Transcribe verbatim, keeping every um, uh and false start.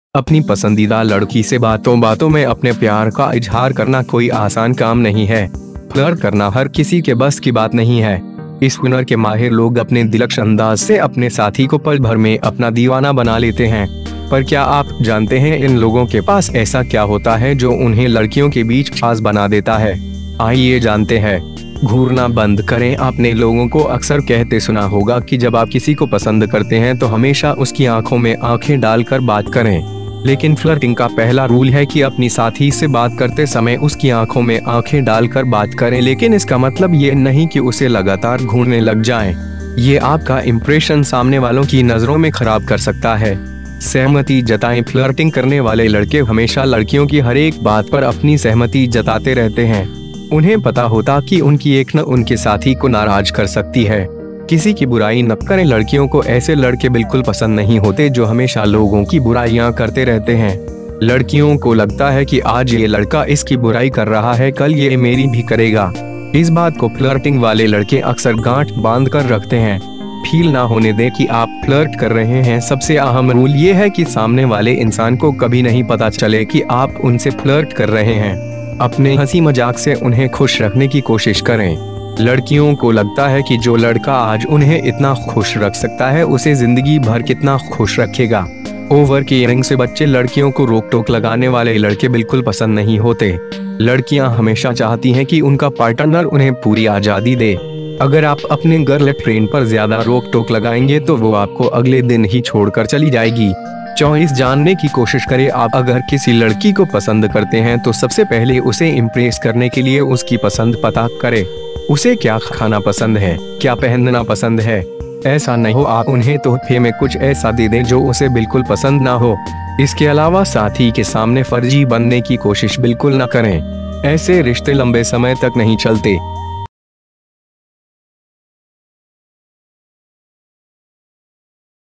अपनी पसंदीदा लड़की से बातों बातों में अपने प्यार का इजहार करना कोई आसान काम नहीं है। फ्लर्ट करना हर किसी के बस की बात नहीं है। इस हुनर के माहिर लोग अपने दिलकश अंदाज से अपने साथी को पल भर में अपना दीवाना बना लेते हैं। पर क्या आप जानते हैं इन लोगों के पास ऐसा क्या होता है जो उन्हें लड़कियों के बीच खास बना देता है? आइए जानते हैं। घूरना बंद करें। आपने लोगों को अक्सर कहते सुना होगा कि जब आप किसी को पसंद करते हैं तो हमेशा उसकी आंखों में आंखें डालकर बात करें। लेकिन फ्लर्टिंग का पहला रूल है कि अपनी साथी से बात करते समय उसकी आंखों में आंखें डालकर बात करें। लेकिन इसका मतलब ये नहीं कि उसे लगातार घूरने लग जाएं। ये आपका इंप्रेशन सामने वालों की नजरों में खराब कर सकता है। सहमति जताएं। फ्लर्टिंग करने वाले लड़के हमेशा लड़कियों की हर एक बात पर अपनी सहमति जताते रहते हैं। उन्हें पता होता कि उनकी एक न उनके साथी को नाराज कर सकती है। किसी की बुराई न करें। लड़कियों को ऐसे लड़के बिल्कुल पसंद नहीं होते जो हमेशा लोगों की बुराइयां करते रहते हैं। लड़कियों को लगता है कि आज ये लड़का इसकी बुराई कर रहा है, कल ये मेरी भी करेगा। इस बात को फ्लर्टिंग वाले लड़के अक्सर गांठ बांध कर रखते हैं। फील ना होने दें कि आप फ्लर्ट कर रहे हैं। सबसे अहम रूल ये है कि सामने वाले इंसान को कभी नहीं पता चले कि आप उनसे फ्लर्ट कर रहे हैं। अपने हंसी मजाक से उन्हें खुश रखने की कोशिश करें। लड़कियों को लगता है कि जो लड़का आज उन्हें इतना खुश रख सकता है उसे जिंदगी भर कितना खुश रखेगा। ओवर केयरिंग से बच्चे। लड़कियों को रोक टोक लगाने वाले लड़के बिल्कुल पसंद नहीं होते। लड़कियां हमेशा चाहती हैं कि उनका पार्टनर उन्हें पूरी आजादी दे। अगर आप अपने गर्ल फ्रेंड पर ज्यादा रोक टोक लगाएंगे तो वो आपको अगले दिन ही छोड़कर चली जाएगी। चॉइस जानने की कोशिश करें। आप अगर किसी लड़की को पसंद करते हैं तो सबसे पहले उसे इम्प्रेस करने के लिए उसकी पसंद पता करें। उसे क्या खाना पसंद है, क्या पहनना पसंद है। ऐसा नहीं हो आप उन्हें तोहफे में कुछ ऐसा दे दें जो उसे बिल्कुल पसंद ना हो। इसके अलावा साथी के सामने फर्जी बनने की कोशिश बिल्कुल ना करें। ऐसे रिश्ते लंबे समय तक नहीं चलते।